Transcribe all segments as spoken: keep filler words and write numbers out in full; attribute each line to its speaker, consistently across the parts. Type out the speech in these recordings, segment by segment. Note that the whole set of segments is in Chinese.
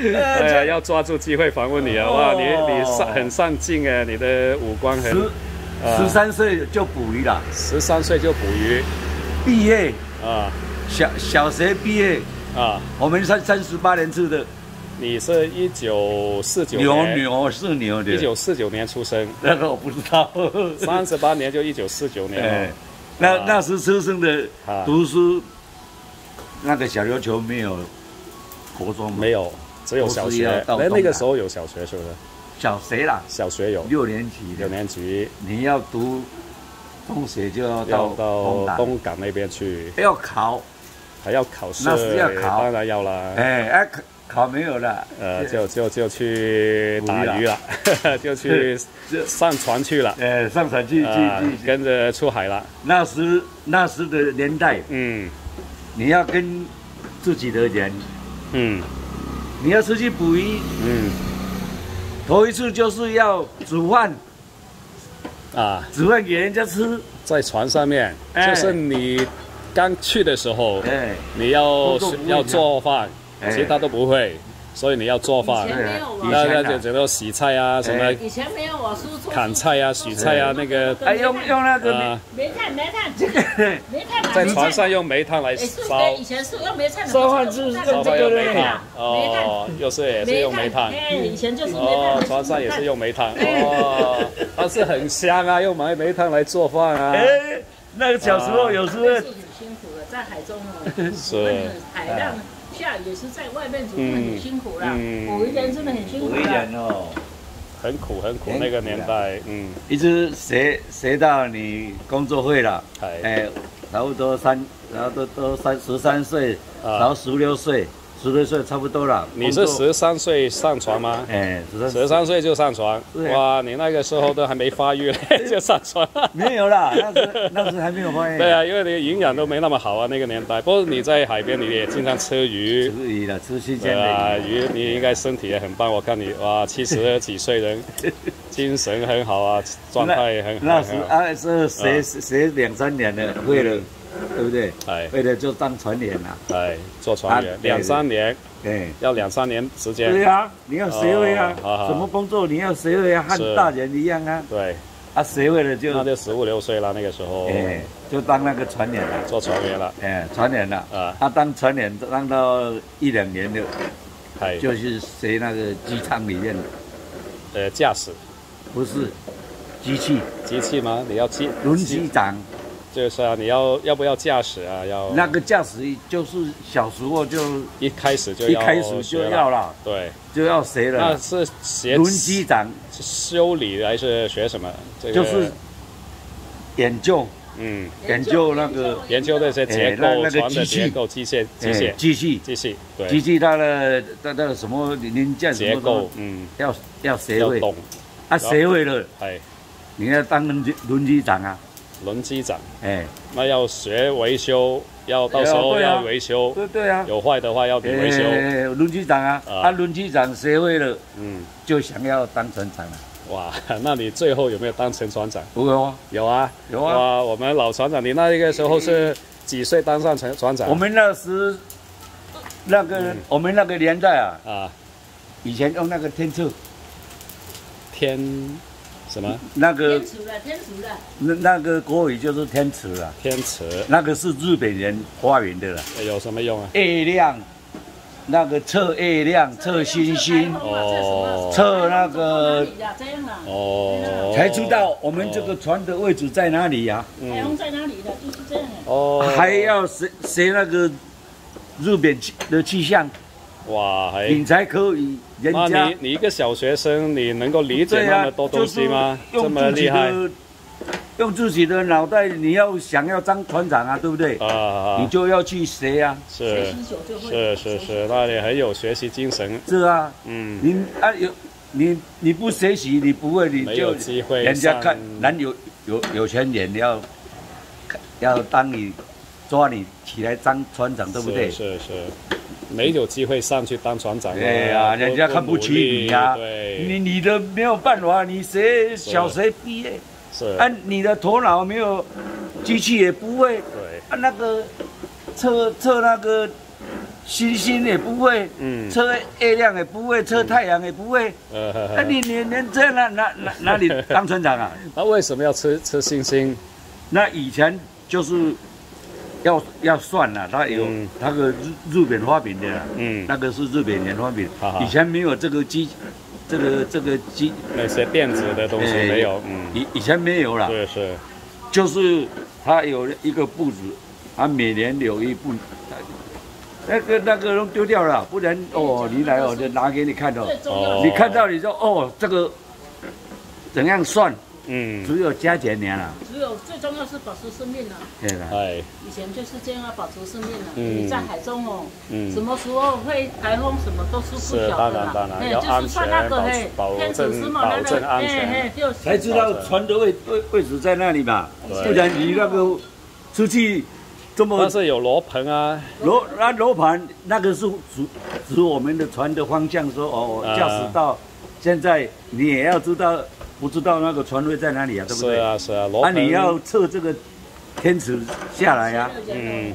Speaker 1: 哎呀，要抓住机会访问你啊！哇，你你上很上进哎，你的五官很。
Speaker 2: 十三岁就捕鱼了。
Speaker 1: 十三岁就捕鱼，
Speaker 2: 毕业
Speaker 1: 啊，
Speaker 2: 小小学毕业啊，我们三三十八年次的。
Speaker 1: 你是一九四九
Speaker 2: 牛
Speaker 1: 年，
Speaker 2: 牛是牛的，
Speaker 1: 一九四九年出生，
Speaker 2: 那个我不知道。
Speaker 1: 三十八年就一九四九年了。
Speaker 2: 那那时出生的读书，那个小琉球没有国中，
Speaker 1: 没有，只有小学。哎，那个时候有小学是不是？
Speaker 2: 小学啦，
Speaker 1: 小学有
Speaker 2: 六年级，
Speaker 1: 六年级
Speaker 2: 你要读中学就要
Speaker 1: 要
Speaker 2: 到
Speaker 1: 到东港那边去，
Speaker 2: 要考，
Speaker 1: 还要考试，
Speaker 2: 那是要考，
Speaker 1: 当然要啦。
Speaker 2: 哎哎，考考没有了，
Speaker 1: 呃，就就就去打鱼了，就去上船去了，
Speaker 2: 哎，上船去去
Speaker 1: 跟着出海了。
Speaker 2: 那时那时的年代，
Speaker 1: 嗯，
Speaker 2: 你要跟自己的人，
Speaker 1: 嗯，
Speaker 2: 你要出去捕鱼，嗯。头一次就是要煮饭，啊，煮饭给人家吃，
Speaker 1: 在船上面，哎、就是你刚去的时候，哎、你要要做饭，哎、其他都不会，所以你要做饭，那那就只能洗菜啊，什么，
Speaker 3: 以前没有我叔叔
Speaker 1: 砍菜啊、洗菜啊，那个，
Speaker 2: 哎，用用那个
Speaker 3: 煤炭，煤炭，这个煤炭，
Speaker 1: 在船上用煤炭来烧，
Speaker 3: 以前是用煤炭
Speaker 2: 烧饭是
Speaker 1: 烧饭用煤炭，哦，又是也是用煤炭，
Speaker 3: 哎，以前就是煤炭，
Speaker 1: 哦，船上也是用煤炭，哦，但是很香啊，用煤煤炭来做饭啊，
Speaker 2: 哎，那个小时候有时候
Speaker 3: 很辛苦的，在海中哦，
Speaker 1: 是
Speaker 3: 海浪。下雨也是在外面煮饭很辛苦啦，捕鱼人真的很辛苦
Speaker 2: 捕鱼人哦，
Speaker 1: 很苦很苦那个年代，嗯，
Speaker 2: 一直学学到你工作会了，哎，差不多三，然后都都三十三岁，然后十六岁。十六岁差不多了。
Speaker 1: 你是十三岁上船吗？
Speaker 2: 哎，
Speaker 1: 十三岁就上船。哇，你那个时候都还没发育就上船。
Speaker 2: 没有啦，那时那时还没有发育。
Speaker 1: 对啊，因为你营养都没那么好啊，那个年代。不过你在海边，你也经常吃鱼。
Speaker 2: 吃鱼了，吃新鲜的
Speaker 1: 啊，鱼你应该身体也很棒。我看你哇，七十几岁人，精神很好啊，状态很好。
Speaker 2: 那时啊是学学两三年了，为了。对不对？哎，为了就当船员啦，
Speaker 1: 哎，做船员两三年，对，要两三年时间。
Speaker 2: 对啊，你要学会啊，什么工作你要学会啊，和大人一样啊。
Speaker 1: 对，
Speaker 2: 啊，学会了就
Speaker 1: 那就十五六岁了，那个时候，
Speaker 2: 哎，就当那个船员了，
Speaker 1: 做船员了，
Speaker 2: 哎，船员了啊，他当船员当到一两年的，哎，就是学那个机舱里面的，
Speaker 1: 呃，驾驶，
Speaker 2: 不是，机器，
Speaker 1: 机器吗？你要机
Speaker 2: 轮机长。
Speaker 1: 就是啊，你要要不要驾驶啊？要
Speaker 2: 那个驾驶就是小时候就
Speaker 1: 一开始就要
Speaker 2: 一开始就要了，
Speaker 1: 对，
Speaker 2: 就要学了。
Speaker 1: 那是学
Speaker 2: 轮机长
Speaker 1: 修理还是学什么？这个
Speaker 2: 就是研究，嗯，研究那个
Speaker 1: 研究那些结构、船的结构、机械、机械、
Speaker 2: 机器、
Speaker 1: 机器，对，
Speaker 2: 机器它的它的什么零件
Speaker 1: 结构，嗯，
Speaker 2: 要要学会，
Speaker 1: 懂，
Speaker 2: 啊，学会了，
Speaker 1: 哎，
Speaker 2: 你要当轮机轮机长啊。
Speaker 1: 轮机长，
Speaker 2: 哎，
Speaker 1: 那要学维修，要到时候要维修，
Speaker 2: 对对啊，
Speaker 1: 有坏的话要你维修。
Speaker 2: 轮机长啊，啊，轮机长学会了，嗯，就想要当船长了。
Speaker 1: 哇，那你最后有没有当成船长？
Speaker 2: 有啊，
Speaker 1: 有啊，
Speaker 2: 有啊。
Speaker 1: 哇，我们老船长，你那个时候是几岁当上船船长？
Speaker 2: 我们那时，那个我们那个年代啊，啊，以前用那个天秤，
Speaker 1: 天。什么？
Speaker 2: 那个
Speaker 3: 天池了，天池了。
Speaker 2: 那那个国语就是天池了。
Speaker 1: 天池，
Speaker 2: 那个是日本人发明的了。
Speaker 1: 有什么用啊？
Speaker 2: 月亮，那个测月亮，测星星，哦，测那个，哦，才知道我们这个船的位置在哪里呀？
Speaker 3: 海风在哪里的，就是这样。
Speaker 2: 哦，还要学学那个日本的气象。哇，你才可以。
Speaker 1: 那你你一个小学生，你能够理解那么多东西吗？这么厉害？
Speaker 2: 用自己的脑袋，你要想要当船长啊，对不对？啊，你就要去学啊。
Speaker 1: 是是是是，那你很有学习精神。
Speaker 2: 是啊，嗯，你啊有你你不学习，你不会，你就
Speaker 1: 没有机会。
Speaker 2: 人家看，男有有有钱人要要当你抓你起来当船长，对不对？
Speaker 1: 是是。没有机会上去当船长，
Speaker 2: 对呀，人家看不起你呀。
Speaker 1: 对，
Speaker 2: 你你的没有办法，你学小学毕业，是，啊，你的头脑没有，机器也不会，对，啊，那个测测那个星星也不会，嗯，测月亮也不会，测太阳也不会，呃，那你你连这样哪哪哪哪里当船长啊？
Speaker 1: 那为什么要测测星星？
Speaker 2: 那以前就是要要算了，他有那个日日本发明的啦，嗯，那个是日本人发明，以前没有这个机，这个这个机
Speaker 1: 那些电子的东西没有，嗯，
Speaker 2: 以以前没有啦，
Speaker 1: 对是，
Speaker 2: 就是他有一个簿子，他每年有一部。那个那个都丢掉了，不然哦，你来我就拿给你看哦。你看到你说哦，这个怎样算？嗯，只有加减年了。
Speaker 3: 只有最重要是保持生命了。
Speaker 2: 对了，
Speaker 1: 哎，
Speaker 3: 以前就是这样要保持生命了。嗯，你在海中哦，嗯，什么时候会台风，什么都是不晓得啦。
Speaker 1: 当然当然，要安全，保证保证安全，
Speaker 2: 才知道船的位位位置在那里嘛，不然你那个出去。
Speaker 1: 但是有罗盘啊，
Speaker 2: 罗那罗盘那个是指指我们的船的方向，说哦，驾驶到现在你也要知道，不知道那个船位在哪里啊，对不对？
Speaker 1: 是啊是啊，
Speaker 2: 罗盘。那你要测这个天池下来呀。嗯。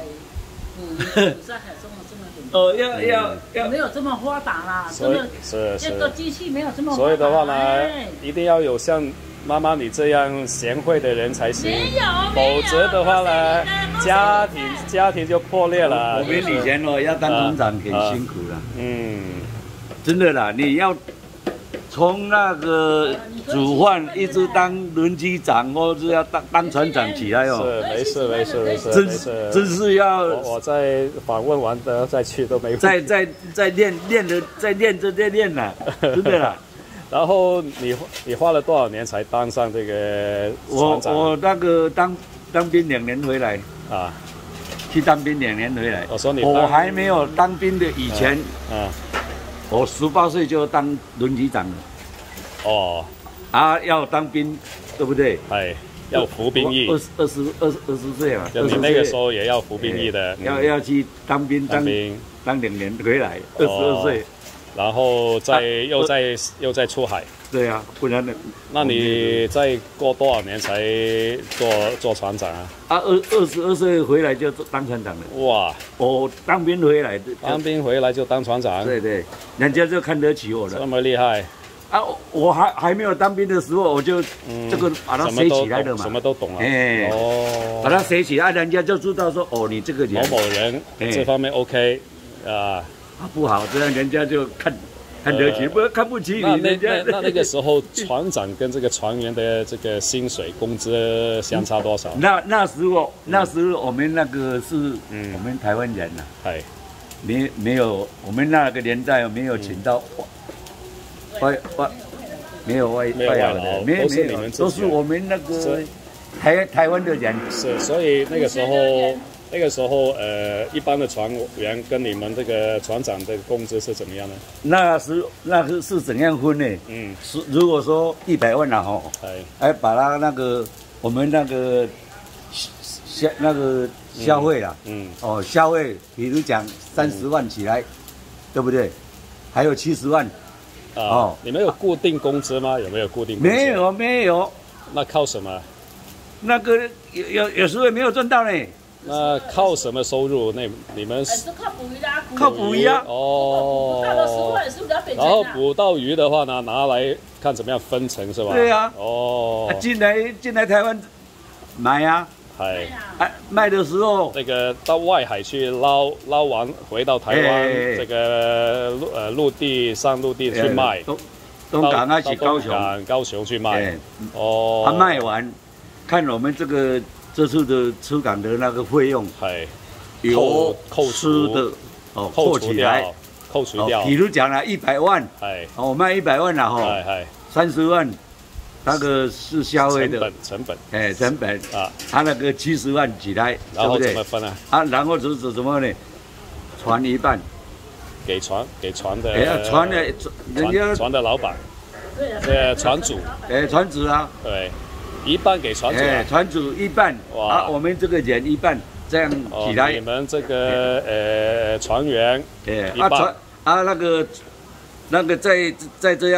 Speaker 2: 哦，要要要。
Speaker 3: 没有这么发达啦，这个这个机器没有这么发达。
Speaker 1: 所以的话呢，一定要有像妈妈你这样贤惠的人才行，否则的话呢，家庭家庭就破裂了。
Speaker 2: 我们以前哦要当船长很辛苦了，嗯，真的啦，你要从那个主饭一直当轮机长，或是要当当船长起来哦。
Speaker 1: 是，没事没事没事，
Speaker 2: 真真是要
Speaker 1: 我我在访问完的再去都没。
Speaker 2: 再再再练练的再练着再练啦，真的啦。
Speaker 1: 然后你你花了多少年才当上这个船长？
Speaker 2: 我我那个当当兵两年回来啊，去当兵两年回来。
Speaker 1: 我说你
Speaker 2: 我还没有当兵的以前，啊，我十八岁就当轮机长了。哦，啊，要当兵，对不对？
Speaker 1: 哎，要服兵役。
Speaker 2: 二十二十二十二十岁嘛，
Speaker 1: 就你那个时候也要服兵役的。
Speaker 2: 要要去当兵，当兵当两年回来，二十二岁。
Speaker 1: 然后再又再又再出海，
Speaker 2: 对啊，不然呢？
Speaker 1: 那你再过多少年才做做船长啊？
Speaker 2: 啊，二二十二岁回来就当船长了。哇，我当兵回来，
Speaker 1: 当兵回来就当船长。
Speaker 2: 对对，人家就看得起我了。
Speaker 1: 这么厉害
Speaker 2: 啊！我还还没有当兵的时候，我就这个把它写起来的嘛，
Speaker 1: 什么都懂了。哎，哦，
Speaker 2: 把它写起来，人家就知道说，哦，你这个
Speaker 1: 某某人这方面 OK 啊。
Speaker 2: 啊，不好，这样人家就看看得起，不看不起你。
Speaker 1: 那那那那个时候，船长跟这个船员的这个薪水工资相差多少？
Speaker 2: 那那时候，那时候我们那个是我们台湾人呐，哎，没没有，我们那个年代没有请到外外，没有外外劳的，没有没有，都是我们那个台台湾的人。
Speaker 1: 是，所以那个时候。那个时候，呃，一般的船员跟你们这个船长的工资是怎么样呢？
Speaker 2: 那时那是是怎样分呢？嗯，是如果说一百万了哈，哎，哎，把它那个我们那个消那个消费啦，嗯，哦，消费，比如讲三十万起来，对不对？还有七十万，
Speaker 1: 哦，你们有固定工资吗？有没有固定工资？
Speaker 2: 没有，没有。
Speaker 1: 那靠什么？
Speaker 2: 那个有有有时候也没有赚到呢。
Speaker 1: 那靠什么收入？那你们
Speaker 3: 是靠捕鱼啦，
Speaker 2: 靠捕鱼啊。
Speaker 3: 哦。捕到的时候也是比较北。
Speaker 1: 然后捕到鱼的话呢，拿来看怎么样分成是吧？
Speaker 2: 对啊。哦。进来进来台湾买啊。哎。哎，卖的时候
Speaker 1: 这个到外海去捞捞完，回到台湾这个陆呃陆地上陆地去卖。
Speaker 2: 东东港啊，去高雄。
Speaker 1: 高雄去卖。
Speaker 2: 哦。他卖完，看我们这个。这次的出港的那个费用，哎，有
Speaker 1: 扣
Speaker 2: 吃的
Speaker 1: 哦，扣起来，扣除掉。
Speaker 2: 比如讲了一百万，哎，我卖一百万了哈，哎哎，三十万，那个是消费的
Speaker 1: 成本，成本，
Speaker 2: 哎，成本啊，他那个七十万起来，
Speaker 1: 然后怎么分啊？
Speaker 2: 啊，然后就是什么呢？船一半，
Speaker 1: 给船给船的，
Speaker 2: 哎，船的，人家
Speaker 1: 船的老板，呃，船主，
Speaker 2: 哎，船主啊，
Speaker 1: 对。一半给船主、啊，
Speaker 2: 哎，船主一半，啊，我们这个人一半，这样起来。
Speaker 1: 哦、你们这个呃船员，
Speaker 2: 哎，啊船啊那个那个再再这样，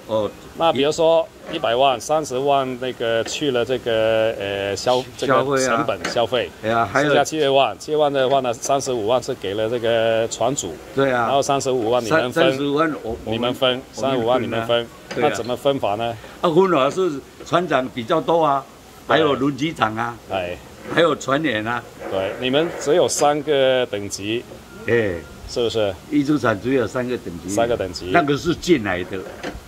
Speaker 2: 哦，
Speaker 1: 那比如说一百万、三十万那个去了这个呃消这个成本消费，
Speaker 2: 对啊，还有
Speaker 1: 剩下七万，七万的话呢，三十五万是给了这个船主，
Speaker 2: 对啊，
Speaker 1: 然后三十五万你们分，
Speaker 2: 三十五万我
Speaker 1: 你们分，三十五万你们分，那怎么分法呢？
Speaker 2: 啊，分法是船长比较多啊，还有轮机长啊，哎，还有船员啊，
Speaker 1: 对，你们只有三个等级，
Speaker 2: 哎。
Speaker 1: 是不是？
Speaker 2: 渔船厂只有三个等级，
Speaker 1: 三个等级，
Speaker 2: 那个是进来的。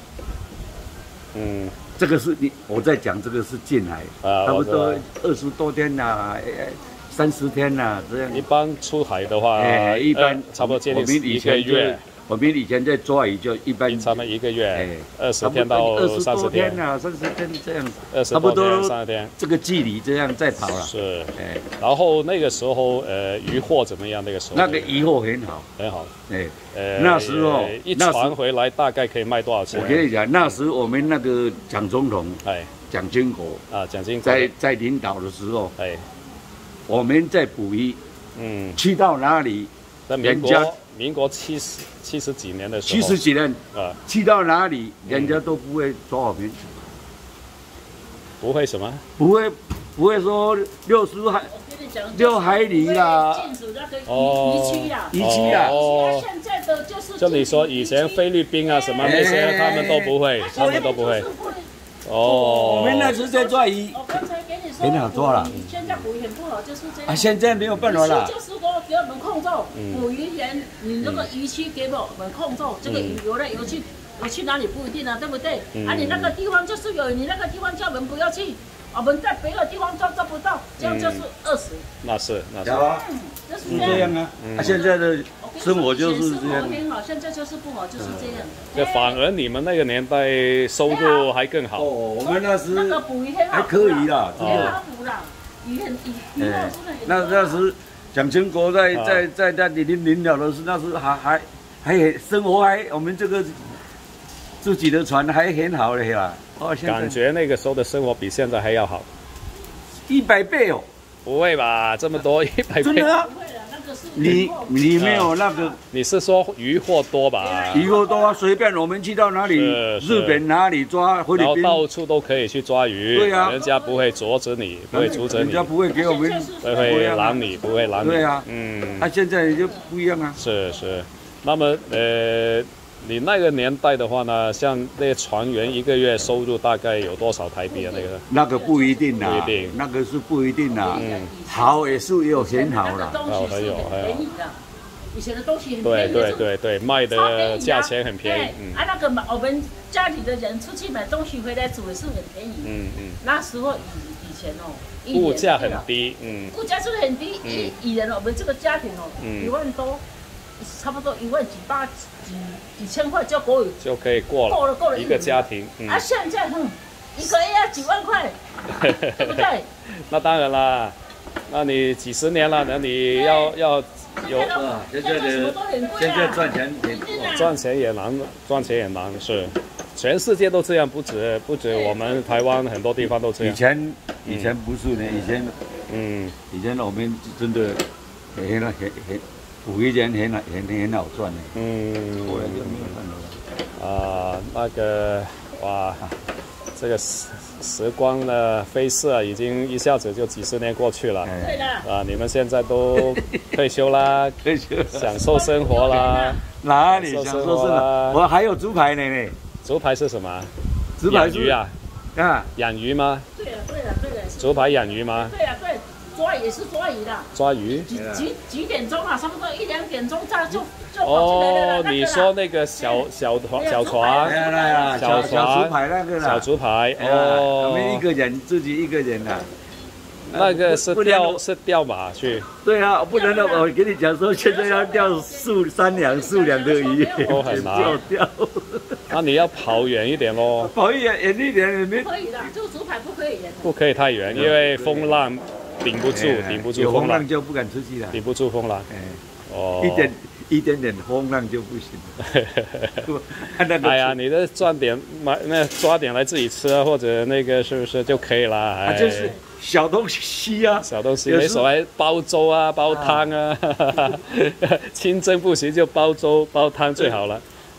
Speaker 2: 嗯，这个是你我在讲，这个是进来，啊，差不多二十多天呐，三十天呐，这样。
Speaker 1: 一般出海的话，
Speaker 2: 哎，一般
Speaker 1: 差不多接近一个月。
Speaker 2: 我们以前在抓鱼就一般，
Speaker 1: 差不多一个月，哎，二十天到三十天
Speaker 2: 呐，三十天这样，
Speaker 1: 二十多天三十天，
Speaker 2: 这个距离这样在跑了。
Speaker 1: 是，哎，然后那个时候呃渔获怎么样？那个时候
Speaker 2: 那个渔获很好，
Speaker 1: 很好，
Speaker 2: 哎，呃那时候
Speaker 1: 一船回来大概可以卖多少钱？
Speaker 2: 我跟你讲，那时我们那个蒋总统，哎，蒋经国
Speaker 1: 啊，蒋经国
Speaker 2: 在在领导的时候，哎，我们在捕鱼，嗯，去到哪里，
Speaker 1: 人家。民国七十七十几年的时候，
Speaker 2: 七十几年啊，去到哪里人家都不会抓我们，
Speaker 1: 不会什么？
Speaker 2: 不会不会说六十海六海里啦，
Speaker 3: 哦，渔区啦，
Speaker 2: 渔区啦。
Speaker 3: 哦，现在的就是
Speaker 1: 就你说以前菲律宾啊什么那些，他们都不会，他们都不会。
Speaker 2: 哦，我们那时在抓鱼，
Speaker 3: 我刚才给你说
Speaker 2: 很好抓了。
Speaker 3: 现在捕鱼很不好，就是这样。
Speaker 2: 啊，现在没有办法了。
Speaker 3: 就是说给我们控制捕鱼员，你那个渔区给我们控制，这个鱼游来游去，游去哪里不一定啊，对不对？啊，你那个地方就是有，你那个地方叫我们不要去，我们在别的地方抓抓不到，这样就是饿死。
Speaker 1: 那是那是。
Speaker 3: 嗯，就是
Speaker 2: 这样啊。啊，现在的生活就是这样。
Speaker 3: 很好，现在就是不好，就是这样。
Speaker 1: 就反而你们那个年代收入还更好。
Speaker 2: 哦，我们那时
Speaker 3: 那个捕鱼很好，
Speaker 2: 还可以啦，
Speaker 3: 很好捕啦，鱼很鱼鱼肉真的很。
Speaker 2: 那那时蒋经国在在在在领领导的时候，那时还还还很生活还我们这个自己的船还很好嘞啦。
Speaker 1: 哦，感觉那个时候的生活比现在还要好，
Speaker 2: 一百倍哦。
Speaker 1: 不会吧？这么多一百倍？
Speaker 2: 真的啊。你你没有那个？
Speaker 1: 你是说渔获多吧？
Speaker 2: 渔获多啊，随便我们去到哪里，日本哪里抓，菲律宾，
Speaker 1: 然后到处都可以去抓鱼。
Speaker 2: 对啊，
Speaker 1: 人家不会阻止你，不会阻止你，
Speaker 2: 人家不会给我们，
Speaker 1: 不会拦你，不会拦你。
Speaker 2: 对啊，嗯，那现在就不一样啊。
Speaker 1: 是是，那么呃。你那个年代的话呢，像那些船员一个月收入大概有多少台币啊？那个
Speaker 2: 那个不一定啦，
Speaker 1: 不一定，
Speaker 2: 那个是不一定啦。嗯，好也是有很好啦，
Speaker 1: 好还有还有。
Speaker 3: 以前的东西很
Speaker 1: 便宜，对对对对，卖的价钱很便宜。
Speaker 3: 嗯，啊，那个我们家里的人出去买东西回来煮也是很便宜。嗯嗯，那时候以以前哦，
Speaker 1: 物价很低，嗯，
Speaker 3: 物价是很低，以以前我们这个家庭哦，一万多。差不多一万几八几几千块就够
Speaker 1: 就可以过了，
Speaker 3: 够了够了
Speaker 1: 一个家庭。
Speaker 3: 嗯、啊，现在哼，一个月要几万块，对不对？
Speaker 1: 那当然啦，那你几十年了，那你要要有
Speaker 2: 啊，现在的现在赚钱也
Speaker 1: 赚钱也难，赚钱也难是，全世界都这样，不止不止我们台湾很多地方都这样。
Speaker 2: 以前以前不是呢，以前嗯，以前我们真的很很很。捕鱼人很很很好赚的，嗯，后来就没有赚了。
Speaker 1: 啊，那个哇，这个时时光的飞逝啊，已经一下子就几十年过去了。
Speaker 3: 对的。
Speaker 1: 啊，你们现在都退休啦，
Speaker 2: 退休，
Speaker 1: 享受生活啦。
Speaker 2: 哪里享受生活？我还有猪排呢呢。
Speaker 1: 猪排是什么？
Speaker 2: 猪排
Speaker 1: 鱼啊？啊，养鱼吗？
Speaker 3: 对了对了对了。
Speaker 1: 猪排养鱼吗？
Speaker 3: 对了对。抓也是抓鱼的，
Speaker 1: 抓鱼
Speaker 3: 几几几点钟啊？差不多一两点钟，这就就跑进来了。
Speaker 1: 哦，你说那个小小船小船，
Speaker 2: 小小竹排那个啦，
Speaker 1: 小竹排哦，
Speaker 2: 我们一个人自己一个人呐。
Speaker 1: 那个是钓是钓马去。
Speaker 2: 对啊，不能的，我跟你讲说，现在要钓数三两数两的鱼，
Speaker 1: 都很难
Speaker 2: 钓。
Speaker 1: 那你要跑远一点咯。
Speaker 2: 跑远远一点也没
Speaker 3: 可以的，就竹排不可以远。
Speaker 1: 不可以太远，因为风浪。顶不住，顶不住
Speaker 2: 风浪就不敢出去了。
Speaker 1: 顶不住风浪，
Speaker 2: 哦，一点一点点风浪就不行。
Speaker 1: 哎呀，你的赚点买那抓点来自己吃啊，或者那个是不是就可以了？
Speaker 2: 啊，就是小东西啊，
Speaker 1: 小东西，没所谓煲粥啊，煲汤啊，清蒸不行就煲粥煲汤最好了。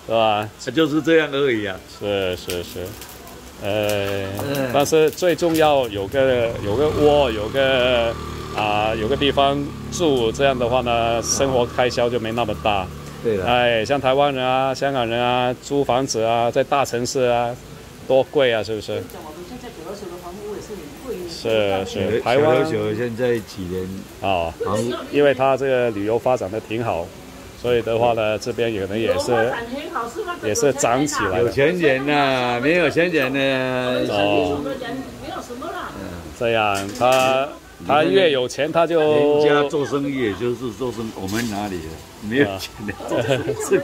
Speaker 1: 是吧？
Speaker 2: 就是这样而已啊。
Speaker 1: 是是是，呃，但是最重要有个有个窝，有个啊、呃、有个地方住，这样的话呢，生活开销就没那么大。
Speaker 2: 对的。
Speaker 1: 哎，像台湾人啊、香港人啊，租房子啊，在大城市啊，多贵啊，是不是？是是，台湾
Speaker 2: 现在几年
Speaker 1: 啊，因为它这个旅游发展的挺好。所以的话呢，这边有人也是也是涨起来了。
Speaker 2: 有钱人呐，没有钱人呢。
Speaker 1: 哦，这样他他越有钱，他就
Speaker 2: 人家做生意，也就是做生我们哪里没有钱的做生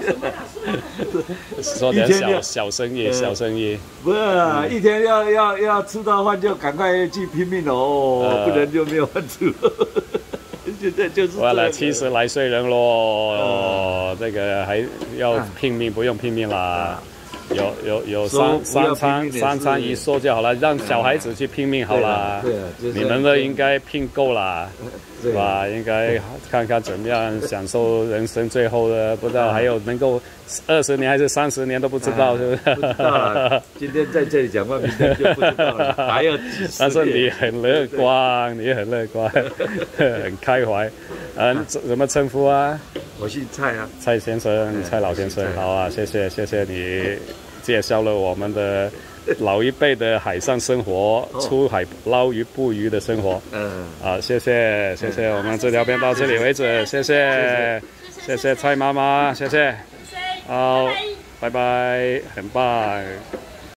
Speaker 1: 意，说点小小生意，小生意。
Speaker 2: 不是啊，一天要要要吃到饭就赶快去拼命哦，不然就没有饭吃。现在就是
Speaker 1: 完了，七十来岁人咯，这个还要拼命，不用拼命啦。有有有三三餐三餐一说就好了，让小孩子去拼命好了。
Speaker 2: 对啊，
Speaker 1: 你们都应该拼够了，是吧？应该看看怎么样享受人生最后的，不知道还有能够二十年还是三十年都不知道，是不是？
Speaker 2: 不知道了。今天在这里讲话，明天就不知道了，还要几十年。
Speaker 1: 但是你很乐观，你很乐观，很开怀。嗯，怎么称呼啊？
Speaker 2: 我姓蔡啊，
Speaker 1: 蔡先生，蔡老先生，好啊，谢谢谢谢你介绍了我们的老一辈的海上生活，出海捞鱼捕鱼的生活。嗯，好，谢谢谢谢，我们这条片到这里为止，谢谢谢谢蔡妈妈，谢谢，好，拜拜，很棒。